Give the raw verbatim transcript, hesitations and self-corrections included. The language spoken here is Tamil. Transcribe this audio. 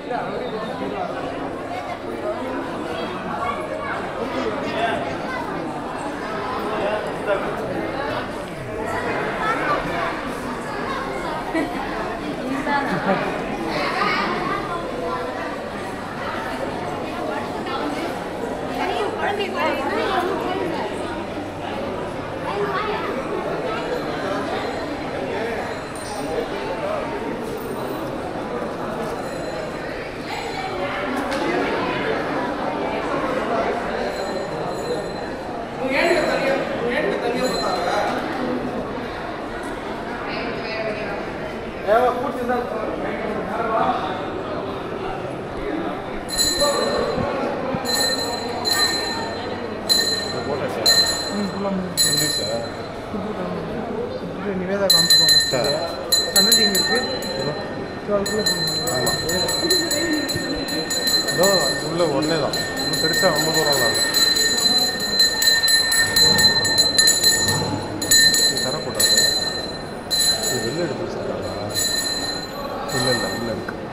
நிவேதா காமிச்சுக்கோங்க. சன்னதி இங்கே இருக்கு. இதோ உள்ள ஒன்றே தான், இன்னும் பெருசாக ரொம்ப தூரம் தான் தரக்கூடாது. இது வெளில எடுத்து வச்சுருக்காங்களா? இல்லை இல்லை இல்லை இருக்கு.